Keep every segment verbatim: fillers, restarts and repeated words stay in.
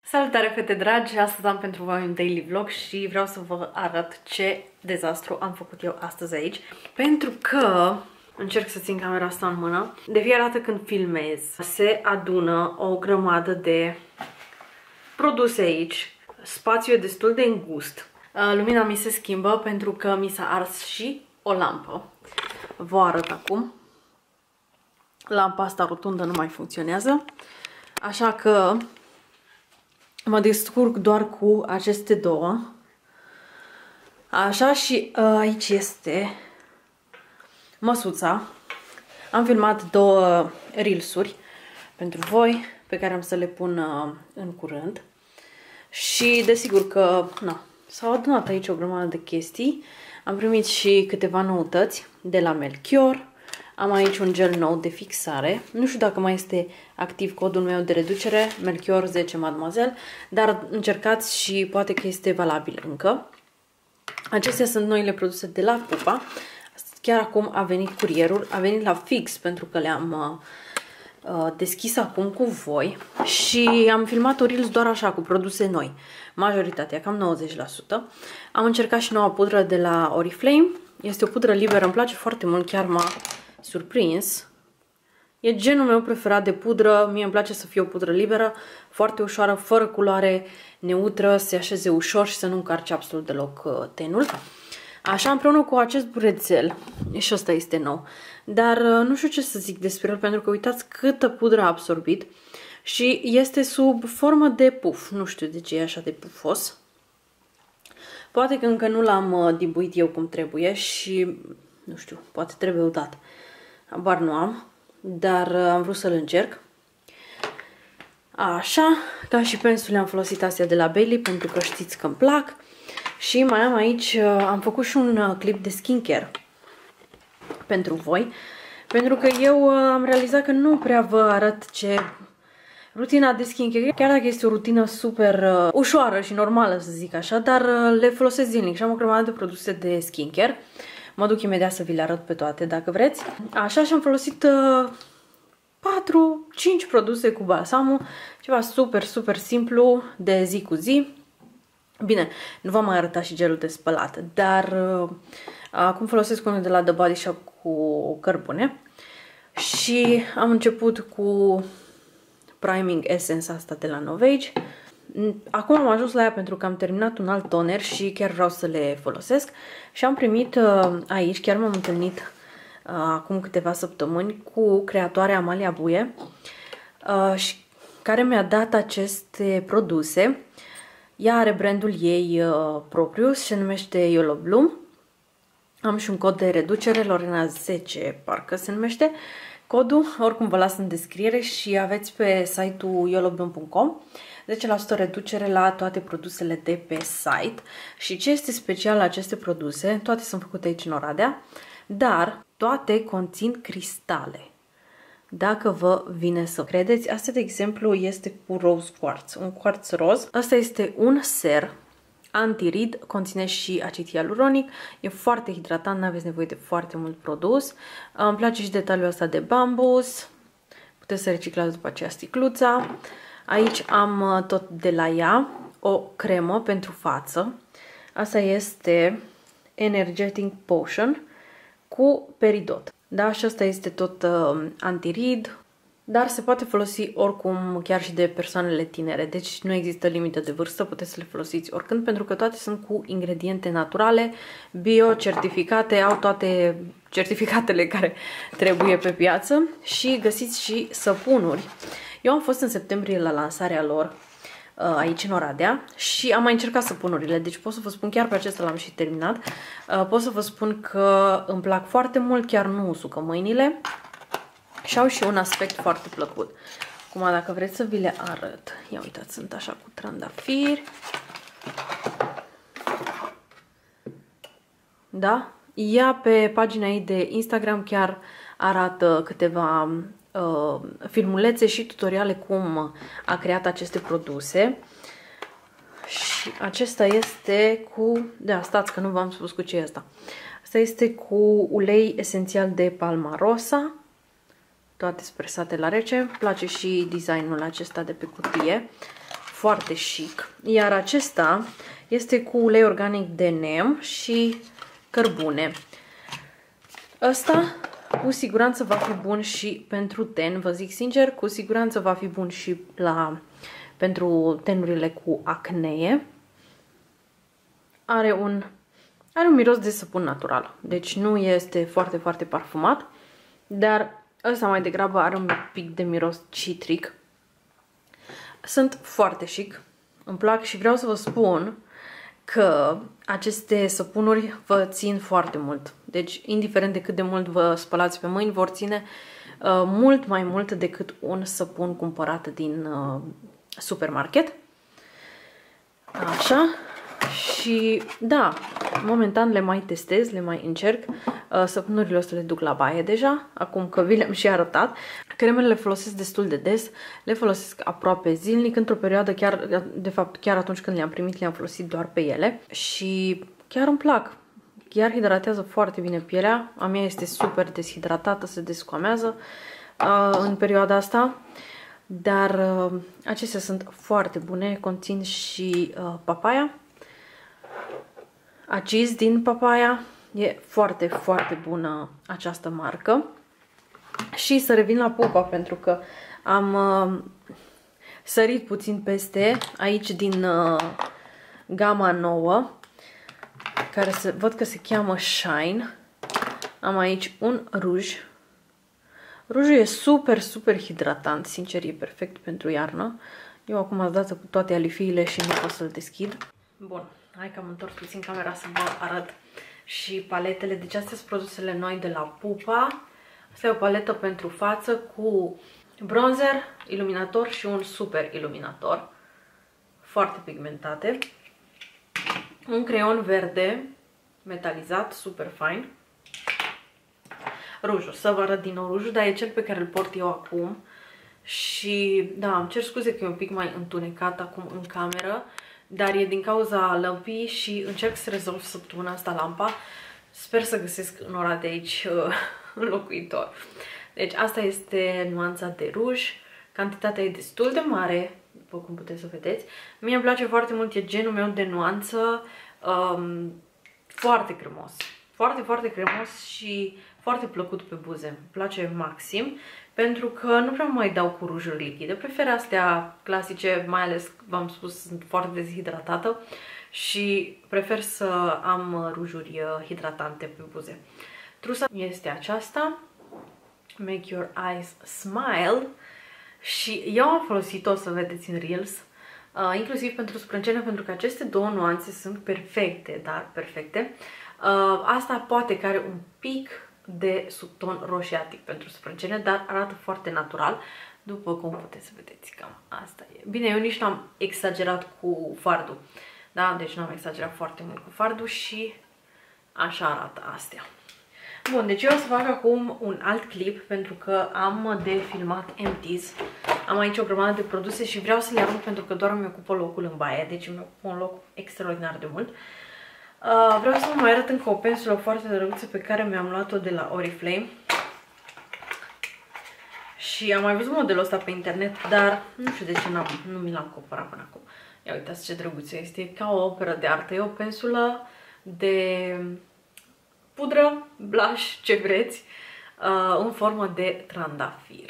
Salutare, fete dragi! Astăzi am pentru voi un daily vlog și vreau să vă arăt ce dezastru am făcut eu astăzi aici. Pentru că încerc să țin camera asta în mână. De fiecare dată când filmez se adună o grămadă de produse aici. Spațiul e destul de îngust. Lumina mi se schimbă pentru că mi s-a ars și o lampă. Vă arăt acum. Lampa asta rotundă nu mai funcționează. Așa că mă descurc doar cu aceste două. Așa, și uh, aici este măsuța. Am filmat două reelsuri pentru voi, pe care am să le pun uh, în curând. Și desigur că s-au adunat aici o grămadă de chestii. Am primit și câteva noutăți de la Melchior. Am aici un gel nou de fixare. Nu știu dacă mai este activ codul meu de reducere, Melchior zece Mademoiselle, dar încercați și poate că este valabil încă. Acestea sunt noile produse de la Pupa. Chiar acum a venit curierul, a venit la fix pentru că le-am uh, deschis acum cu voi și am filmat o reels doar așa, cu produse noi. Majoritatea, cam nouăzeci la sută. Am încercat și noua pudră de la Oriflame. Este o pudră liberă, îmi place foarte mult, chiar m-a surprins. E genul meu preferat de pudră. Mie îmi place să fie o pudră liberă, foarte ușoară, fără culoare, neutră, să se așeze ușor și să nu încarce absolut deloc tenul. Așa, împreună cu acest burețel, și ăsta este nou, dar nu știu ce să zic despre el, pentru că uitați câtă pudră a absorbit și este sub formă de puf. Nu știu de ce e așa de pufos. Poate că încă nu l-am dibuit eu cum trebuie și nu știu, poate trebuie udat. Habar nu am, dar am vrut să-l încerc. Așa, ca și pensule am folosit astea de la Bailey pentru că știți că îmi plac. Și mai am aici, am făcut și un clip de skincare pentru voi. Pentru că eu am realizat că nu prea vă arăt ce rutina de skincare, chiar dacă este o rutină super uh, ușoară și normală, să zic așa, dar uh, le folosesc zilnic și am o grămadă de produse de skincare. Mă duc imediat să vi le arăt pe toate, dacă vreți. Așa, și am folosit uh, patru cinci produse cu balsamul. Ceva super, super simplu, de zi cu zi. Bine, nu v-am mai arătat și gelul de spălat, dar uh, acum folosesc unul de la The Body Shop cu cărbune. Și am început cu Priming Essence asta de la Novage. Acum am ajuns la ea pentru că am terminat un alt toner și chiar vreau să le folosesc. Și am primit uh, aici, chiar m-am întâlnit uh, acum câteva săptămâni cu creatoarea Amalia Buie, uh, și care mi-a dat aceste produse. Ea are brandul ei uh, propriu, se numește Yolo Bloom. Am și un cod de reducere, Lorena zece parcă se numește codul, oricum vă las în descriere și aveți pe site-ul yolo bloom punct com zece la sută reducere la toate produsele de pe site. Și ce este special la aceste produse? Toate sunt făcute aici în Oradea, dar toate conțin cristale. Dacă vă vine să credeți, asta de exemplu este cu rose quartz, un quartz roz. Asta este un ser antirid, conține și acid hialuronic, e foarte hidratant, nu aveți nevoie de foarte mult produs. Îmi place și detaliul ăsta de bambus, puteți să reciclați după aceea sticluța. Aici am tot de la ea o cremă pentru față. Asta este Energetic Potion cu peridot. Da, și asta este tot uh, antirid, dar se poate folosi oricum, chiar și de persoanele tinere. Deci nu există limită de vârstă, puteți să le folosiți oricând, pentru că toate sunt cu ingrediente naturale, bio, certificate, au toate certificatele care trebuie pe piață. Și găsiți și săpunuri. Eu am fost în septembrie la lansarea lor aici în Oradea și am mai încercat săpunurile, deci pot să vă spun, chiar pe acesta l-am și terminat, pot să vă spun că îmi plac foarte mult, chiar nu usucă mâinile și au și un aspect foarte plăcut. Acum, dacă vreți să vi le arăt, ia uitați, sunt așa cu trandafiri, da? Ea pe pagina ei de Instagram chiar arată câteva uh, filmulețe și tutoriale cum a creat aceste produse. Și acesta este cu... Da, stați că nu v-am spus cu ce e asta. Asta este cu ulei esențial de Palmarosa, toate spresate la rece. Îmi place și designul acesta de pe cutie. foarte chic. Iar acesta este cu ulei organic de nem și cărbune. Ăsta cu siguranță va fi bun și pentru ten, vă zic sincer, cu siguranță va fi bun și la, pentru tenurile cu acnee. Are un, are un miros de săpun natural, deci nu este foarte, foarte parfumat, dar ăsta mai degrabă are un pic de miros citric. Sunt foarte chic, îmi plac și vreau să vă spun că aceste săpunuri vă țin foarte mult. Deci, indiferent de cât de mult vă spălați pe mâini, vor ține uh, mult mai mult decât un săpun cumpărat din uh, supermarket. Așa. Și da, momentan le mai testez, le mai încerc. Uh, săpunurile o să le duc la baie deja, acum că vi le-am și arătat. Cremele le folosesc destul de des, le folosesc aproape zilnic, într-o perioadă chiar, de fapt chiar atunci când le-am primit, le-am folosit doar pe ele. Și chiar îmi plac, chiar hidratează foarte bine pielea, a mea este super deshidratată, se descoamează uh, în perioada asta. Dar uh, acestea sunt foarte bune, conțin și uh, papaya. Aciz din papaya, e foarte, foarte bună această marcă. Și să revin la pupa, pentru că am uh, sărit puțin peste aici din uh, gama nouă, care se, văd că se cheamă Shine. Am aici un ruj. Rujul e super, super hidratant, sincer, e perfect pentru iarnă. Eu acum am dat cu toate alifiile și nu pot să-l deschid. Bun, hai că am întors puțin camera să vă arăt și paletele. Deci astea sunt produsele noi de la Pupa. Asta e o paletă pentru față cu bronzer, iluminator și un super iluminator. Foarte pigmentate. Un creion verde metalizat, super fain. Rujul, să vă arăt din nou rujul, dar e cel pe care îl port eu acum. Și da, îmi cer scuze că e un pic mai întunecat acum în cameră, dar e din cauza lămpii și încerc să rezolv săptămâna asta lampa. Sper să găsesc în ora de aici uh, înlocuitor. Deci asta este nuanța de ruj. Cantitatea e destul de mare, după cum puteți să vedeți. Mie îmi place foarte mult, e genul meu de nuanță, um, foarte cremos. Foarte, foarte cremos și foarte plăcut pe buze. Îmi place maxim, pentru că nu prea mai dau cu rujuri lichide. Prefer astea clasice, mai ales, v-am spus, sunt foarte dezhidratată și prefer să am rujuri hidratante pe buze. Trusa este aceasta, Make Your Eyes Smile, și eu am folosit-o, să vedeți în Reels, uh, inclusiv pentru sprâncene, pentru că aceste două nuanțe sunt perfecte, dar perfecte. Uh, asta poate că are un pic de subton roșiatic pentru sprâncene, dar arată foarte natural, după cum puteți să vedeți, cam asta e. Bine, eu nici n-am exagerat cu fardul, da? Deci n-am exagerat foarte mult cu fardul și așa arată astea. Bun, deci eu o să fac acum un alt clip, pentru că am de filmat empties. Am aici o grămadă de produse și vreau să le arunc pentru că doar îmi ocupă locul în baie, deci îmi ocupă un loc extraordinar de mult. Uh, vreau să vă mai arăt încă o pensulă foarte drăguță pe care mi-am luat-o de la Oriflame. Și am mai văzut modelul ăsta pe internet, dar nu știu de ce n-am, nu mi l-am cumpărat până acum. Ia uitați ce drăguță este, e ca o operă de artă, e o pensulă de pudră, blush, ce vreți, uh, în formă de trandafir.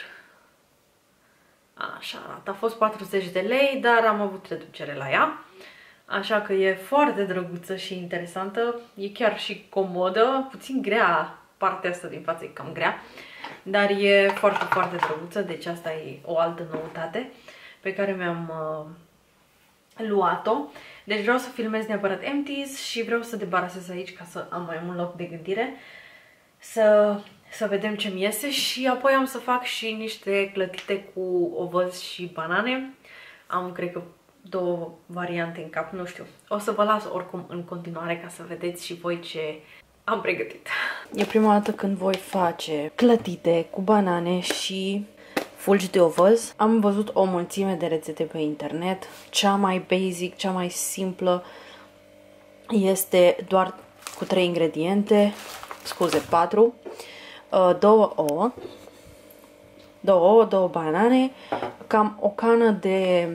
Așa arată, a fost patruzeci de lei, dar am avut reducere la ea. Așa că e foarte drăguță și interesantă, e chiar și comodă, puțin grea, partea asta din față e cam grea, dar e foarte, foarte drăguță, deci asta e o altă noutate pe care mi-am uh, luat-o. Deci vreau să filmez neapărat empties și vreau să debarasez aici ca să am mai mult loc de gândire, să, să vedem ce-mi iese și apoi am să fac și niște clătite cu ovăz și banane. Am, cred că, două variante în cap, nu știu. O să vă las oricum în continuare ca să vedeți și voi ce am pregătit. E prima dată când voi face clătite cu banane și fulgi de ovăz. Am văzut o mulțime de rețete pe internet. Cea mai basic, cea mai simplă este doar cu trei ingrediente, scuze, patru, două ouă, două ouă, două banane, cam o cană de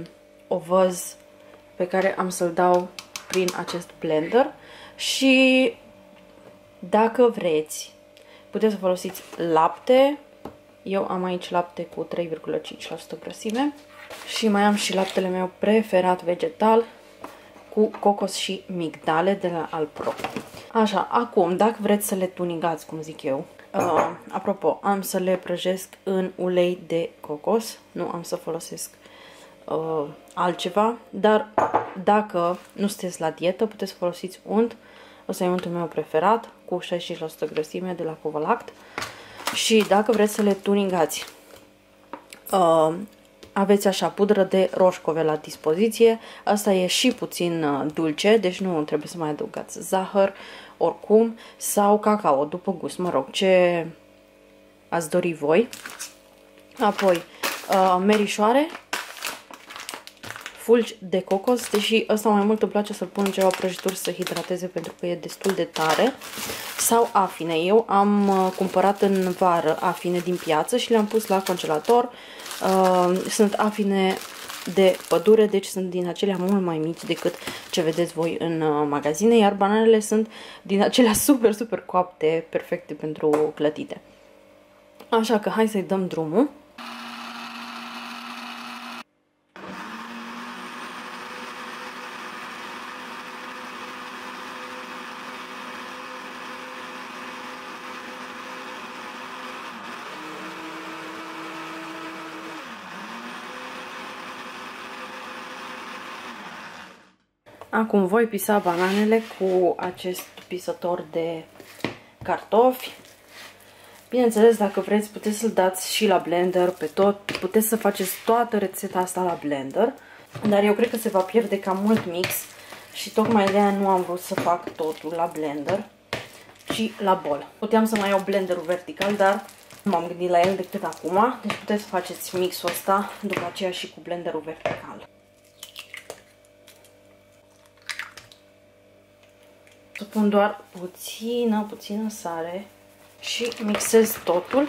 ovăz pe care am să-l dau prin acest blender și dacă vreți, puteți să folosiți lapte. Eu am aici lapte cu trei virgulă cinci la sută grăsime și mai am și laptele meu preferat vegetal cu cocos și migdale de la Alpro. Așa, acum, dacă vreți să le tunigați, cum zic eu, uh, apropo, am să le prăjesc în ulei de cocos, nu am să folosesc uh, altceva, dar dacă nu sunteți la dietă, puteți să folosiți unt. Ăsta e untul meu preferat, cu șaizeci și cinci la sută grăsime de la Covalact. Și dacă vreți să le tunigați, uh, aveți așa pudră de roșcove la dispoziție. Asta e și puțin uh, dulce, deci nu trebuie să mai adăugați zahăr, oricum, sau cacao, după gust, mă rog, ce ați dori voi. Apoi, uh, merișoare, fulgi de cocos, deși ăsta mai mult îmi place să-l pun în ceva prăjituri să hidrateze pentru că e destul de tare, sau afine. Eu am uh, cumpărat în vară afine din piață și le-am pus la congelator. Uh, sunt afine de pădure, deci sunt din acelea mult mai mici decât ce vedeți voi în uh, magazine, iar bananele sunt din acelea super, super coapte, perfecte pentru clătite. Așa că hai să-i dăm drumul. Acum voi pisa bananele cu acest pisător de cartofi. Bineînțeles, dacă vreți, puteți să-l dați și la blender pe tot. Puteți să faceți toată rețeta asta la blender. Dar eu cred că se va pierde cam mult mix și tocmai de aia nu am vrut să fac totul la blender, ci la bol. Puteam să mai iau blenderul vertical, dar nu m-am gândit la el decât acum. Deci puteți să faceți mixul ăsta după aceea și cu blenderul vertical. Să pun doar puțină, puțină sare și mixez totul.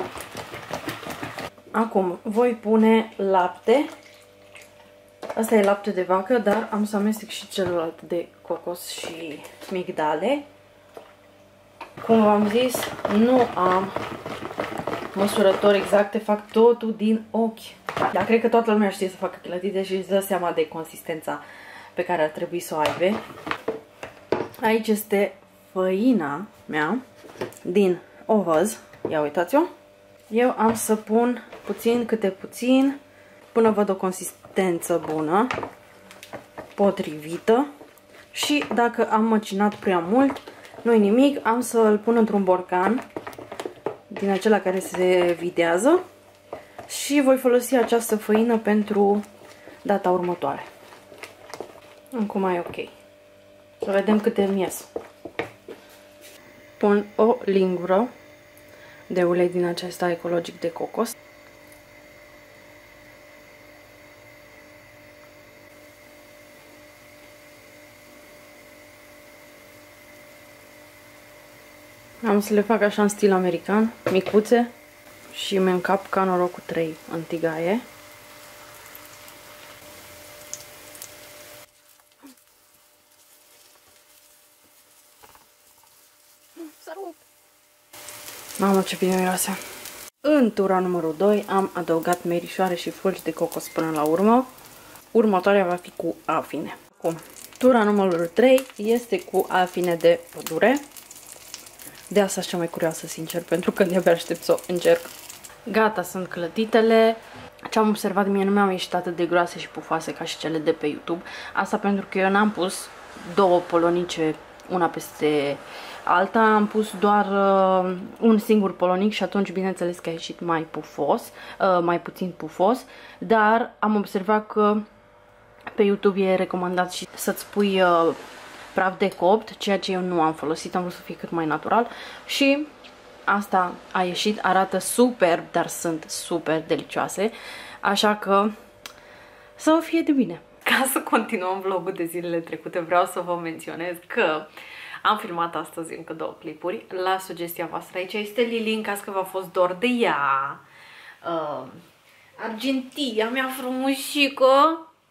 Acum voi pune lapte. Asta e lapte de vacă, dar am să amestec și celălalt de cocos și migdale. Cum v-am zis, nu am măsurători exacte, fac totul din ochi. Dar cred că toată lumea știe să facă clătite și își dă seama de consistența pe care ar trebui să o aibă. Aici este făina mea din ovăz. Ia uitați-o. Eu am să pun puțin câte puțin până văd o consistență bună, potrivită. Și dacă am măcinat prea mult, nu-i nimic, am să îl pun într-un borcan din acela care se videază și voi folosi această făină pentru data următoare. Acum e ok. Să vedem câte îmi ies. Pun o lingură de ulei din acesta ecologic de cocos. Am să le fac așa în stil american, micuțe, și îmi încap ca noroc cu trei în tigaie. Mamă, ce bine miroase! În tura numărul doi am adăugat merișoare și fulgi de cocos până la urmă. Următoarea va fi cu afine. Acum, tura numărul trei este cu afine de pădure. De asta sunt cea mai curioasă, sincer, pentru că de-abia aștept să o încerc. Gata, sunt clătitele. Ce am observat, mie nu mi-au ieșit atât de groase și pufoase ca și cele de pe YouTube. Asta pentru că eu n-am pus două polonice una peste alta, am pus doar uh, un singur polonic și atunci bineînțeles că a ieșit mai pufos, uh, mai puțin pufos, dar am observat că pe YouTube e recomandat și să-ți pui uh, praf de copt, ceea ce eu nu am folosit, am vrut să fie cât mai natural și asta a ieșit, arată superb, dar sunt super delicioase, așa că să fie de bine. Ca să continuăm vlogul de zilele trecute, vreau să vă menționez că am filmat astăzi încă două clipuri la sugestia voastră. Aici este Lili, în caz că v-a fost dor de ea. Uh, Argentia mea frumușică.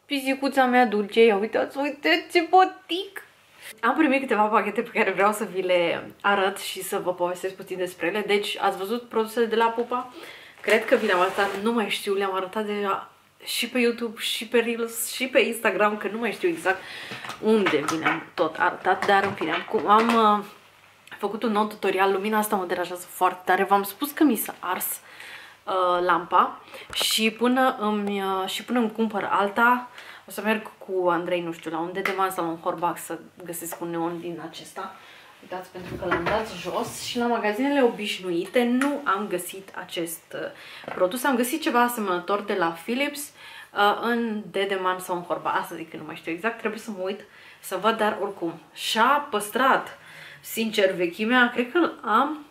pisicuța mea dulce. Ia uitați, uite ce botic! Am primit câteva pachete pe care vreau să vi le arăt și să vă povestesc puțin despre ele. Deci, ați văzut produsele de la Pupa? Cred că vi le-am arătat, nu mai știu, le-am arătat deja și pe YouTube, și pe Reels, și pe Instagram, că nu mai știu exact unde vi le-am tot arătat, dar în fine, am, am uh, făcut un nou tutorial. Lumina asta mă deranjează foarte tare. V-am spus că mi s-a ars uh, lampa și până îmi, uh, și până îmi cumpăr alta, o să merg cu Andrei, nu știu, la un Dedeman sau la un Horbac să găsesc un neon din acesta. Uitați, pentru că l-am dat jos și la magazinele obișnuite nu am găsit acest uh, produs. Am găsit ceva asemănător de la Philips uh, în Dedeman sau în Horbac. Asta zic că nu mai știu exact, trebuie să mă uit să văd, dar oricum și-a păstrat, sincer, vechimea. Cred că am...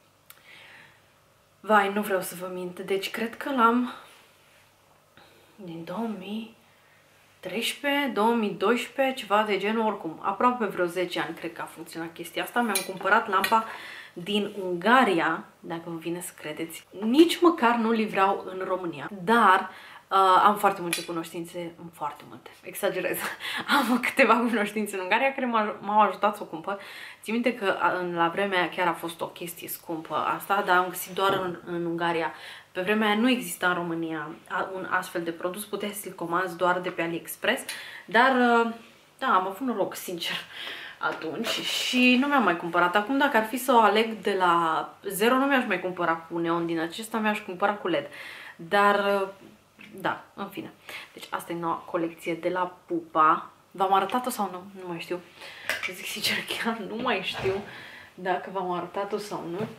Vai, nu vreau să vă mint. Deci cred că l-am din două mii treisprezece, două mii doisprezece, ceva de genul, oricum, aproape vreo zece ani cred că a funcționat chestia asta. Mi-am cumpărat lampa din Ungaria, dacă vă vine să credeți. Nici măcar nu livrau în România, dar uh, am foarte multe cunoștințe, foarte multe, exagerez. Am câteva cunoștințe în Ungaria care m-au ajutat să o cumpăr. Țin minte că la vremea aia chiar a fost o chestie scumpă asta, dar am găsit doar în, în Ungaria. Pe vremea aia nu exista în România un astfel de produs, puteai să-l comanzi doar de pe AliExpress, dar da, am avut noroc, sincer, atunci și nu mi-am mai cumpărat. Acum, dacă ar fi să o aleg de la zero, nu mi-aș mai cumpăra cu neon din acesta, mi-aș cumpăra cu L E D. Dar, da, în fine. Deci asta e noua colecție de la Pupa. V-am arătat-o sau nu? Nu mai știu. Zic sincer, chiar nu mai știu dacă v-am arătat-o sau nu.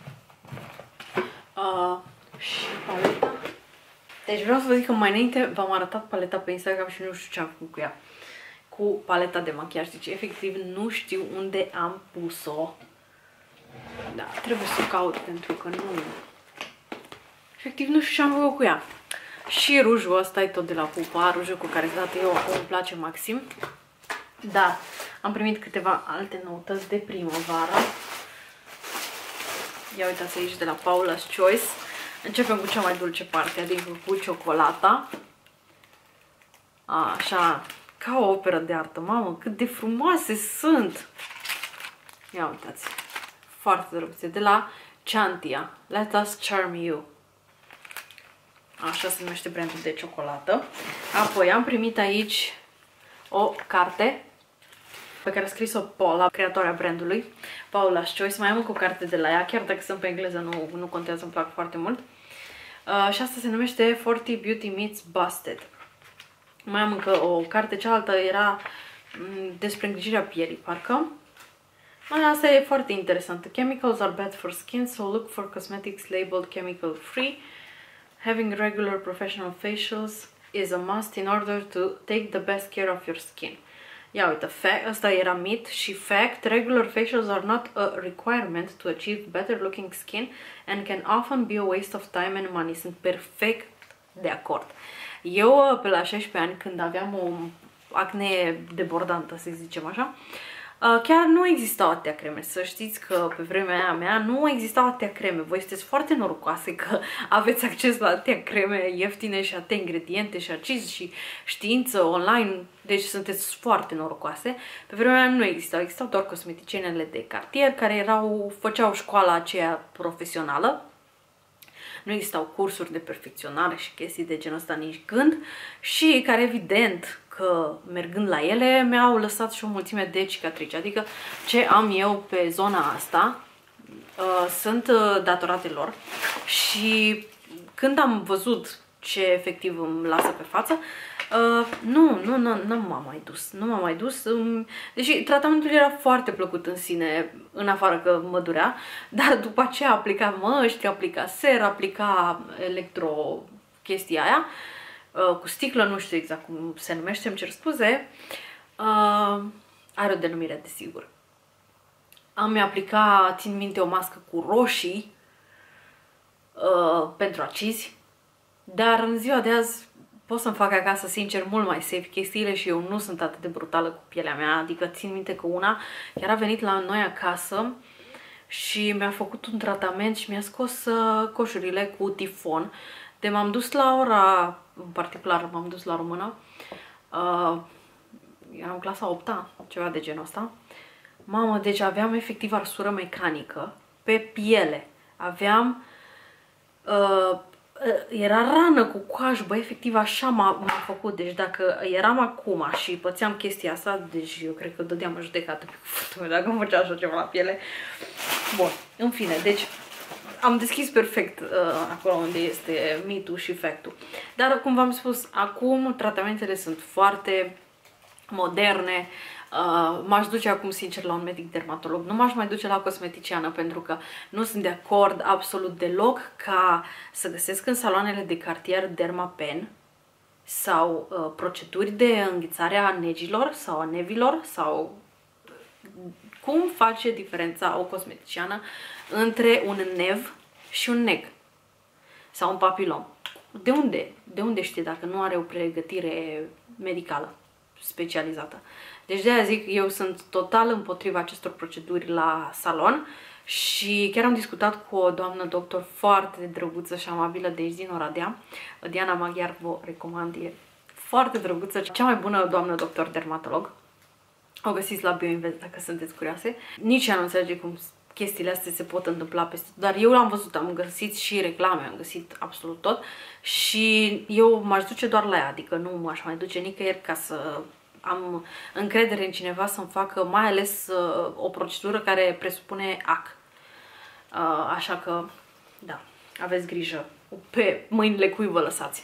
Uh, Și paleta. Deci vreau să vă zic că mai înainte v-am arătat paleta pe Instagram și nu știu ce am făcut cu ea. Cu paleta de machiaj. Deci efectiv nu știu unde am pus-o. Da, trebuie să o caut pentru că nu... Efectiv nu știu ce am făcut cu ea. Și rujul ăsta e tot de la Pupa. Rujul cu care dată eu acum îmi place maxim. Da, am primit câteva alte noutăți de primăvară. Ia uitați aici de la Paula's Choice. Începem cu cea mai dulce parte, adică cu ciocolata. Așa, ca o operă de artă. Mamă, cât de frumoase sunt! Ia uitați, foarte drăguțe. De la Chantia, Let Us Charm You. Așa se numește brandul de ciocolată. Apoi am primit aici o carte pe care a scris-o Paula, creatoarea brandului, Paula's Choice. Mai am încă o carte de la ea, chiar dacă sunt pe engleză, nu, nu contează, îmi plac foarte mult. Uh, și asta se numește forty Beauty Meets Busted. Mai am încă o carte, cealaltă era m, despre îngrijirea pielii, parcă. Mai asta e foarte interesantă. Chemicals are bad for skin, so look for cosmetics labeled chemical free. Having regular professional facials is a must in order to take the best care of your skin. Ia uite, asta era mit și fact, regular facials are not a requirement to achieve better looking skin and can often be a waste of time and money. Sunt perfect de acord. Eu, pe la șaisprezece ani, când aveam o acne debordantă, să zicem așa, chiar nu existau atâtea creme. Să știți că pe vremea aia mea nu existau atâtea creme. Voi sunteți foarte norocoase că aveți acces la atâtea creme ieftine și atâtea ingrediente și accizi și știință online. Deci sunteți foarte norocoase. Pe vremea aia nu existau. Existau doar cosmeticienele de cartier care erau, făceau școala aceea profesională. Nu existau cursuri de perfecționare și chestii de genul ăsta nici când și care evident că mergând la ele mi-au lăsat și o mulțime de cicatrici. Adică ce am eu pe zona asta uh, sunt uh, datorate lor și când am văzut ce efectiv îmi lasă pe față, uh, nu, nu, nu, nu m-am mai dus. Nu m-am mai dus. Um, deși tratamentul era foarte plăcut în sine, în afară că mă durea, dar după aceea aplica măști, aplica ser, aplica electro chestia aia, uh, cu sticlă, nu știu exact cum se numește, îmi cer scuze, uh, are o denumire desigur. Am aplicat, țin minte, o mască cu roșii uh, pentru acizi, dar în ziua de azi pot să-mi fac acasă, sincer, mult mai safe chestiile și eu nu sunt atât de brutală cu pielea mea. Adică țin minte că una chiar a venit la noi acasă și mi-a făcut un tratament și mi-a scos uh, coșurile cu tifon. De m-am dus la ora, în particular m-am dus la română, Uh, eram în clasa a opta, ceva de genul ăsta. Mamă, deci aveam efectiv arsură mecanică pe piele. Aveam... Uh, era rană cu coaj, bă, efectiv așa m-a făcut. Deci dacă eram acum și pățeam chestia asta, deci eu cred că dădeam o judecată pe cuvântul meu dacă îmi făcea așa ceva la piele. Bun, în fine, deci am deschis perfect uh, acolo unde este mitul și factul. Dar, cum v-am spus, acum tratamentele sunt foarte moderne. Uh, m-aș duce acum, sincer, la un medic dermatolog. Nu m-aș mai duce la o cosmeticiană pentru că nu sunt de acord absolut deloc ca să găsesc în saloanele de cartier Dermapen sau uh, proceduri de înghițare a negilor sau a nevilor sau cum face diferența o cosmeticiană între un nev și un neg sau un papilom. De unde? De unde știe dacă nu are o pregătire medicală specializată? Deci de aia zic, eu sunt total împotriva acestor proceduri la salon și chiar am discutat cu o doamnă doctor foarte drăguță și amabilă de aici din Oradea. Diana Maghiar, vă recomand, e foarte drăguță, cea mai bună doamnă doctor dermatolog. O găsiți la BioInvest dacă sunteți curioase. Nici ea nu înțelege cum chestiile astea se pot întâmpla peste tot, dar eu l-am văzut, am găsit și reclame, am găsit absolut tot și eu m-aș duce doar la ea, adică nu m-aș mai duce nicăieri ca să am încredere în cineva să-mi facă mai ales uh, o procedură care presupune ac. Uh, așa că, da, aveți grijă pe mâinile cui vă lăsați.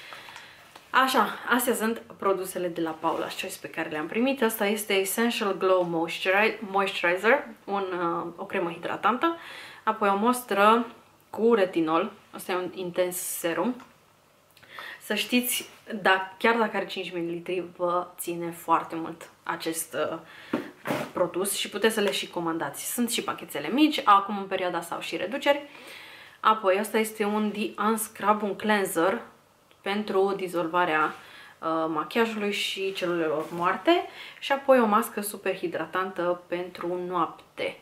Așa, astea sunt produsele de la Paula's Choice pe care le-am primit. Asta este Essential Glow Moisturizer, un, uh, o cremă hidratantă, apoi o mostră cu retinol, asta e un intens serum. Să știți, da, chiar dacă are cinci mililitri, vă ține foarte mult acest uh, produs și puteți să le și comandați. Sunt și pachetele mici, acum în perioada asta au și reduceri. Apoi, asta este un The Unscrub, un cleanser pentru dizolvarea uh, machiajului și celulelor moarte și apoi o mască super hidratantă pentru noapte.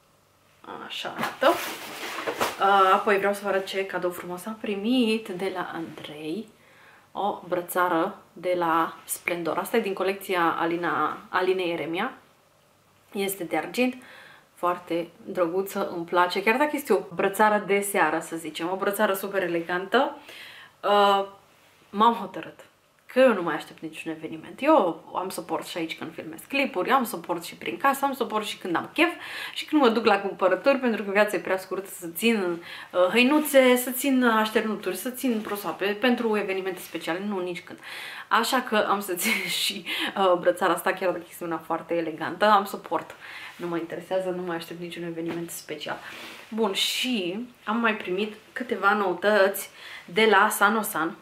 Așa arată. Uh, apoi vreau să vă arăt ce cadou frumos am primit de la Andrei. O brățară de la Splendor. Asta e din colecția Alina, Alinei Eremia. Este de argint. Foarte drăguță, îmi place. Chiar dacă este o brățară de seară, să zicem, o brățară super elegantă, uh, m-am hotărât că eu nu mai aștept niciun eveniment. Eu am să port și aici când filmez clipuri, am să port și prin casă, am să port și când am chef și când mă duc la cumpărături, pentru că viața e prea scurtă să țin uh, hăinuțe, să țin așternuturi, să țin prosoape pentru evenimente speciale, nu nici când. Așa că am să țin și uh, brățara asta, chiar dacă este una foarte elegantă, am să port. Nu mă interesează, nu mai aștept niciun eveniment special. Bun, și am mai primit câteva noutăți de la Sanosan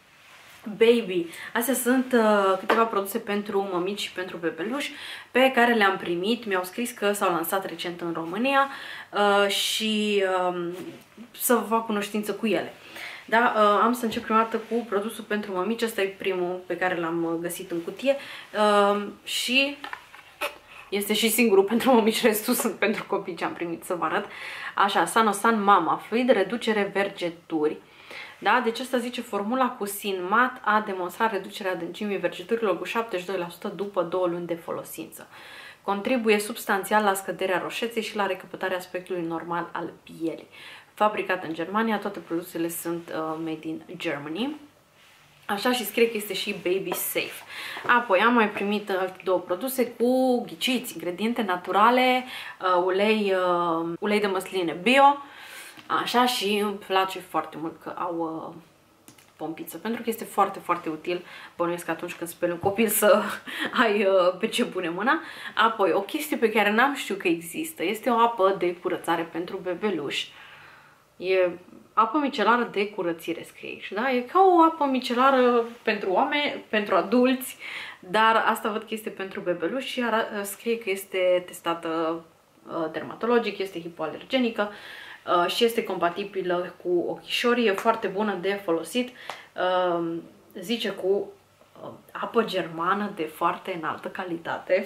Baby. Astea sunt uh, câteva produse pentru mămici și pentru bebeluși pe care le-am primit. Mi-au scris că s-au lansat recent în România uh, și uh, să vă fac cunoștință cu ele. Da, uh, am să încep prima dată cu produsul pentru mămici. Ăsta e primul pe care l-am găsit în cutie uh, și este și singurul pentru mămici, restul sunt pentru copii ce am primit, să vă arăt. Așa, Sanosan Mama Fluid, reducere vergeturi. Da? Deci asta zice, formula cu Sin Mat a demonstrat reducerea adâncimii vergeturilor cu șaptezeci și doi la sută după două luni de folosință. Contribuie substanțial la scăderea roșeței și la recapătarea aspectului normal al pielii. Fabricat în Germania, toate produsele sunt uh, made in Germany. Așa, și scrie că este și baby safe. Apoi am mai primit alte două produse cu, ghiciți, ingrediente naturale, uh, ulei, uh, ulei de măsline bio. Așa, și îmi place foarte mult că au uh, pompiță, pentru că este foarte, foarte util. Bănuiesc că atunci când speli un copil să ai uh, pe ce pune mâna. Apoi, o chestie pe care n-am știut că există, este o apă de curățare pentru bebeluși. E apă micelară de curățire, scrie aici, da? E ca o apă micelară pentru oameni, pentru adulți, dar asta văd că este pentru bebeluși și scrie că este testată uh, dermatologic, este hipoalergenică uh, și este compatibilă cu ochișorii, e foarte bună de folosit, uh, zice cu uh, apă germană de foarte înaltă calitate.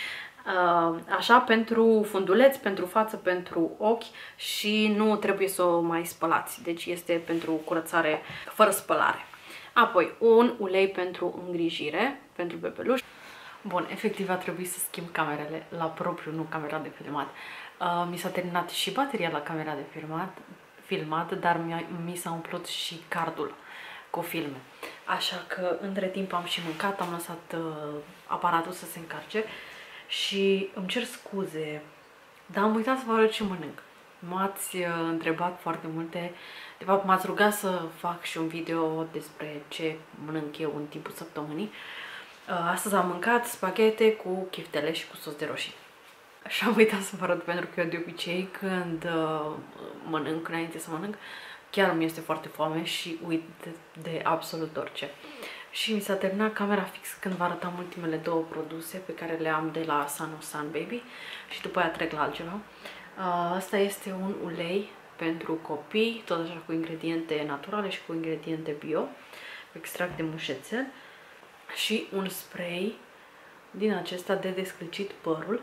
Așa, pentru funduleți, pentru față, pentru ochi și nu trebuie să o mai spălați. Deci este pentru curățare fără spălare. Apoi un ulei pentru îngrijire, pentru bebeluș. Bun, efectiv a trebuit să schimb camerele la propriu, nu camera de filmat. Uh, mi s-a terminat și bateria la camera de filmat, filmat dar mi s-a umplut și cardul cu filme. Așa că între timp am și mâncat, am lăsat uh, aparatul să se încarce și îmi cer scuze, dar am uitat să vă arăt ce mănânc. M-ați uh, întrebat foarte multe, de fapt m-ați rugat să fac și un video despre ce mănânc eu în timpul săptămânii. Uh, astăzi am mâncat spaghete cu chiftele și cu sos de roșii. Și am uitat să vă arăt pentru că eu de obicei când uh, mănânc, înainte să mănânc, chiar mi este foarte foame și uit de, de absolut orice. Și mi s-a terminat camera fix când vă arătam ultimele două produse pe care le am de la Sun of Sun Baby și după aia trec la altceva. Uh, asta este un ulei pentru copii, tot așa cu ingrediente naturale și cu ingrediente bio, cu extract de mușețel și un spray din acesta de descălcit părul.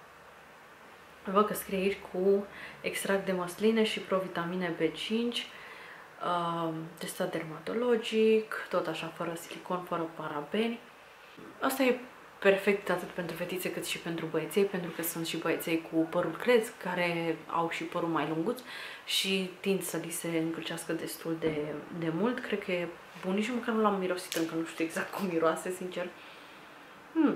Văd că scrie aici cu extract de măsline și provitamine B cinci, uh, testat dermatologic, tot așa, fără silicon, fără parabeni. Asta e perfect atât pentru fetițe cât și pentru băieței, pentru că sunt și băieței cu părul crez, care au și părul mai lunguț și tind să li se încălcească destul de, de mult. Cred că e bun, nici măcar nu l-am mirosit, încă nu știu exact cum miroase, sincer. Hmm.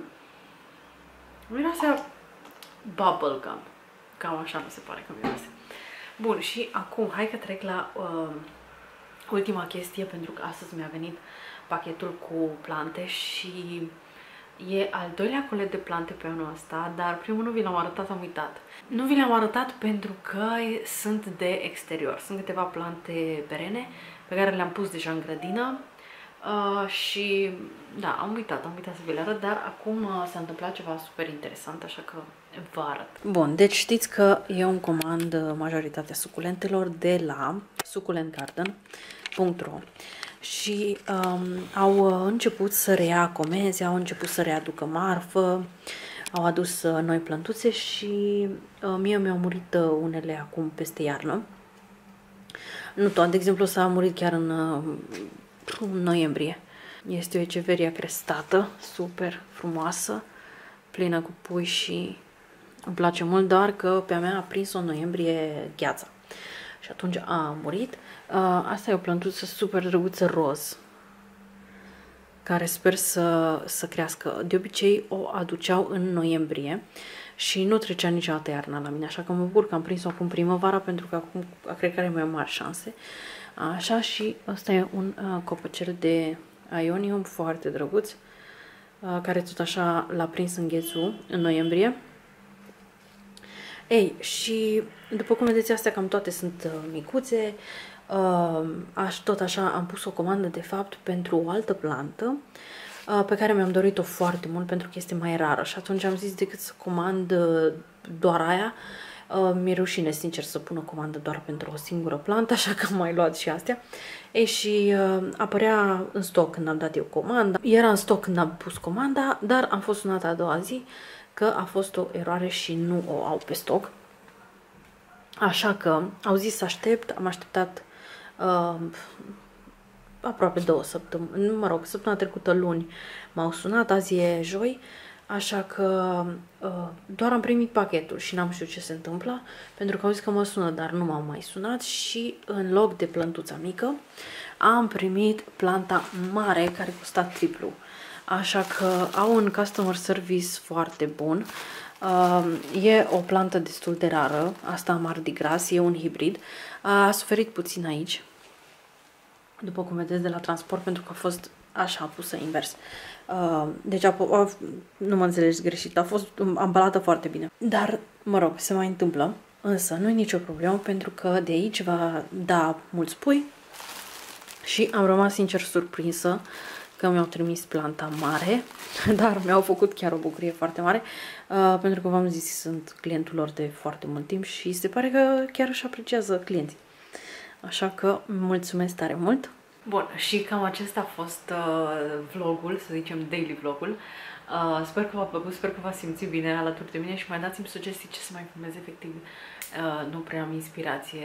Miroase a bubblegum. Cam așa mi se pare că miroase. Bun, și acum hai că trec la uh, ultima chestie, pentru că astăzi mi-a venit pachetul cu plante și e al doilea colet de plante pe anul ăsta, dar primul nu vi l-am arătat, am uitat. Nu vi l-am arătat pentru că sunt de exterior. Sunt câteva plante perene pe care le-am pus deja în grădină uh, și da, am uitat, am uitat să vi le arăt, dar acum uh, s-a întâmplat ceva super interesant, așa că vă arăt. Bun, deci știți că eu îmi comand majoritatea suculentelor de la succulent garden punct ro și um, au început să reia comenzi, au început să readucă marfă, au adus uh, noi plântuțe și uh, mie mi-au murit uh, unele acum peste iarnă. Nu toate, de exemplu, s-a murit chiar în, uh, în noiembrie. Este o eceveria crestată, super frumoasă, plină cu pui și îmi place mult, doar că pe a mea a prins-o în noiembrie gheața și atunci a murit. Uh, asta e o plântuță super drăguță roz, care sper să, să crească. De obicei o aduceau în noiembrie și nu trecea niciodată iarna la mine, așa că mă bucur că am prins-o acum primăvara, pentru că acum cred că are mai mari șanse. Așa, și ăsta e un uh, copăcel de Ionium foarte drăguț, uh, care tot așa l-a prins în ghețul în noiembrie. Ei, și după cum vedeți, astea cam toate sunt uh, micuțe. Uh, aș, tot așa am pus o comandă de fapt pentru o altă plantă uh, pe care mi-am dorit-o foarte mult, pentru că este mai rară și atunci am zis decât să comand uh, doar aia, uh, mi-e rușine sincer să pun o comandă doar pentru o singură plantă, așa că am mai luat și astea. Ei, și uh, apărea în stoc când am dat eu comanda, era în stoc când am pus comanda, dar am fost sunată a doua zi că a fost o eroare și nu o au pe stoc. Așa că au zis să aștept, am așteptat uh, aproape două săptămâni, mă rog, săptămâna trecută luni m-au sunat, azi e joi, așa că uh, doar am primit pachetul și n-am știut ce se întâmplă, pentru că au zis că mă sună, dar nu m-au mai sunat și în loc de plântuța mică am primit planta mare care costa triplu. Așa că au un customer service foarte bun. Uh, e o plantă destul de rară, asta Mardi Gras, e un hibrid. A suferit puțin aici, după cum vedeți, de la transport, pentru că a fost așa pusă invers. Uh, deci a, a, nu mă înțelegi greșit, a fost ambalată foarte bine. Dar, mă rog, se mai întâmplă, însă nu e nicio problemă, pentru că de aici va da mulți pui și am rămas sincer surprinsă că mi-au trimis planta mare, dar mi-au făcut chiar o bucurie foarte mare, uh, pentru că v-am zis, sunt clientul lor de foarte mult timp și se pare că chiar își apreciază clienții. Așa că mulțumesc tare mult! Bun, și cam acesta a fost uh, vlogul, să zicem daily vlogul. Uh, sper că v-a plăcut, sper că v-ați simțit bine alături de mine și mai dați-mi sugestii ce să mai filmez, efectiv. Uh, nu prea am inspirație.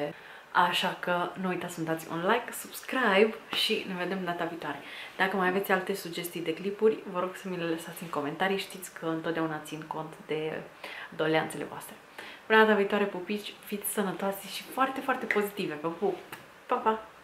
Așa că nu uitați să-mi dați un like, subscribe și ne vedem data viitoare. Dacă mai aveți alte sugestii de clipuri, vă rog să mi le lăsați în comentarii. Știți că întotdeauna țin cont de doleanțele voastre. Până data viitoare, pupici, fiți sănătoase și foarte, foarte pozitive. Vă pup! Pa, pa!